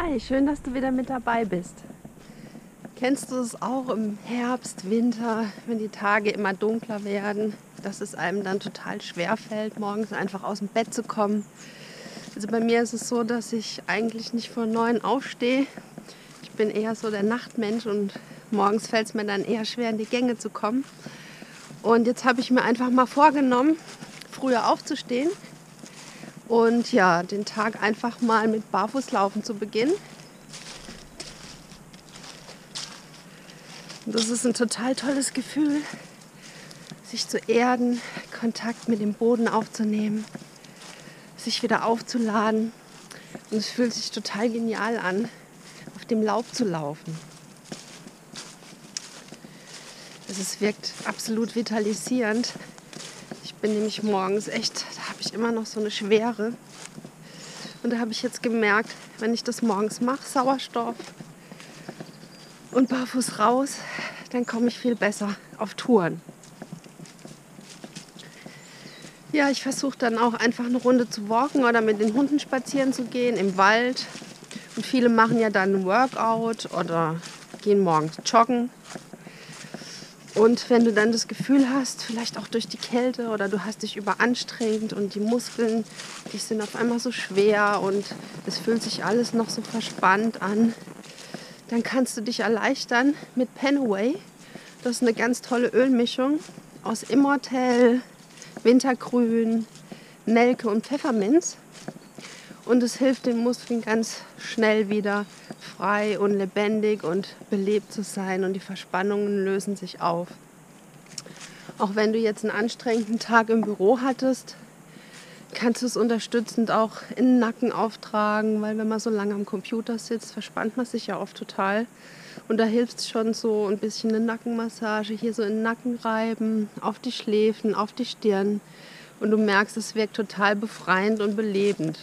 Hi, schön, dass du wieder mit dabei bist. Kennst du es auch im Herbst, Winter, wenn die Tage immer dunkler werden, dass es einem dann total schwer fällt, morgens einfach aus dem Bett zu kommen? Also bei mir ist es so, dass ich eigentlich nicht vor 9 aufstehe. Ich bin eher so der Nachtmensch und morgens fällt es mir dann eher schwer, in die Gänge zu kommen. Und jetzt habe ich mir einfach mal vorgenommen, früher aufzustehen und ja, den Tag einfach mal mit Barfußlaufen zu beginnen. Und das ist ein total tolles Gefühl, sich zu erden, Kontakt mit dem Boden aufzunehmen, sich wieder aufzuladen. Und es fühlt sich total genial an, auf dem Laub zu laufen. Es wirkt absolut vitalisierend. Ich bin nämlich morgens echt, da habe ich immer noch so eine Schwere. Und da habe ich jetzt gemerkt, wenn ich das morgens mache, Sauerstoff und barfuß raus, dann komme ich viel besser auf Touren. Ja, ich versuche dann auch einfach eine Runde zu walken oder mit den Hunden spazieren zu gehen im Wald. Und viele machen ja dann ein Workout oder gehen morgens joggen. Und wenn du dann das Gefühl hast, vielleicht auch durch die Kälte oder du hast dich überanstrengt und die Muskeln, die sind auf einmal so schwer und es fühlt sich alles noch so verspannt an, dann kannst du dich erleichtern mit Panaway. Das ist eine ganz tolle Ölmischung aus Immortelle, Wintergrün, Nelke und Pfefferminz. Und es hilft den Muskeln ganz schnell wieder frei und lebendig und belebt zu sein und die Verspannungen lösen sich auf. Auch wenn du jetzt einen anstrengenden Tag im Büro hattest, kannst du es unterstützend auch in den Nacken auftragen, weil wenn man so lange am Computer sitzt, verspannt man sich ja oft total. Und da hilft es schon so ein bisschen eine Nackenmassage, hier so in den Nacken reiben, auf die Schläfen, auf die Stirn. Und du merkst, es wirkt total befreiend und belebend.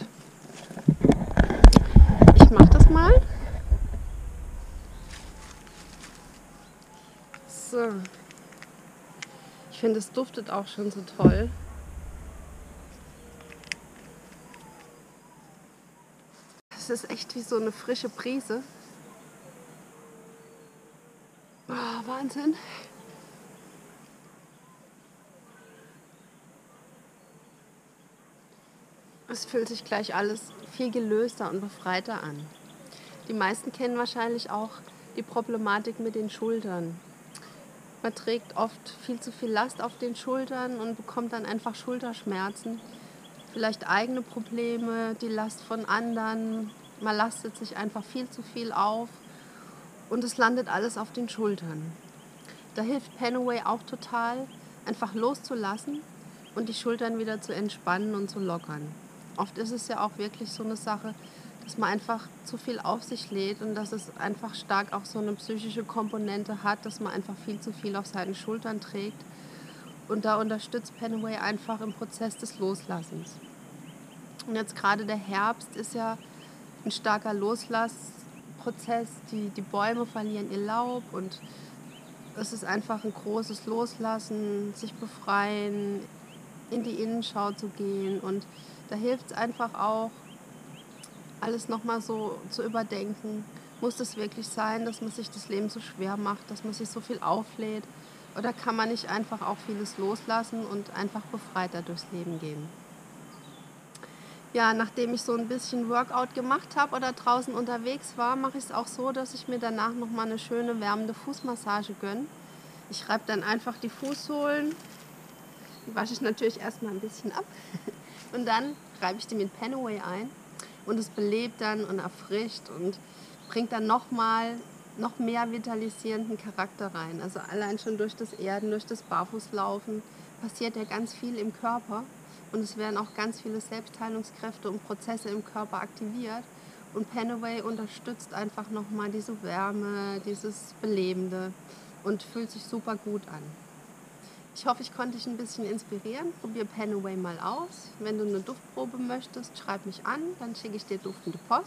Ich mache das mal. So. Ich finde, es duftet auch schon so toll. Es ist echt wie so eine frische Brise. Oh, Wahnsinn. Es fühlt sich gleich alles viel gelöster und befreiter an. Die meisten kennen wahrscheinlich auch die Problematik mit den Schultern. Man trägt oft viel zu viel Last auf den Schultern und bekommt dann einfach Schulterschmerzen. Vielleicht eigene Probleme, die Last von anderen. Man lastet sich einfach viel zu viel auf und es landet alles auf den Schultern. Da hilft Panaway auch total, einfach loszulassen und die Schultern wieder zu entspannen und zu lockern. Oft ist es ja auch wirklich so eine Sache, dass man einfach zu viel auf sich lädt und dass es einfach stark auch so eine psychische Komponente hat, dass man einfach viel zu viel auf seinen Schultern trägt. Und da unterstützt Panaway einfach im Prozess des Loslassens. Und jetzt gerade der Herbst ist ja ein starker Loslassprozess. Die Bäume verlieren ihr Laub und es ist einfach ein großes Loslassen, sich befreien, in die Innenschau zu gehen. Und da hilft es einfach auch, alles nochmal so zu überdenken. Muss es wirklich sein, dass man sich das Leben so schwer macht, dass man sich so viel auflädt? Oder kann man nicht einfach auch vieles loslassen und einfach befreiter durchs Leben gehen? Ja, nachdem ich so ein bisschen Workout gemacht habe oder draußen unterwegs war, mache ich es auch so, dass ich mir danach nochmal eine schöne wärmende Fußmassage gönne. Ich reibe dann einfach die Fußsohlen, die wasche ich natürlich erstmal ein bisschen ab und dann reibe ich die mit Panaway ein. Und es belebt dann und erfrischt und bringt dann noch mehr vitalisierenden Charakter rein. Also allein schon durch das Erden, durch das Barfußlaufen passiert ja ganz viel im Körper. Und es werden auch ganz viele Selbstheilungskräfte und Prozesse im Körper aktiviert. Und Panaway unterstützt einfach nochmal diese Wärme, dieses Belebende und fühlt sich super gut an. Ich hoffe, ich konnte dich ein bisschen inspirieren. Probier Panaway mal aus. Wenn du eine Duftprobe möchtest, schreib mich an, dann schicke ich dir duftende Post.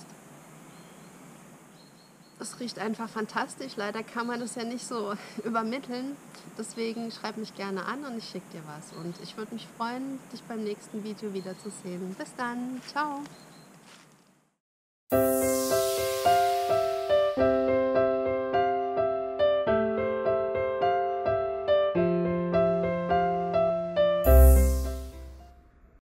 Es riecht einfach fantastisch. Leider kann man das ja nicht so übermitteln. Deswegen schreib mich gerne an und ich schicke dir was. Und ich würde mich freuen, dich beim nächsten Video wiederzusehen. Bis dann. Ciao.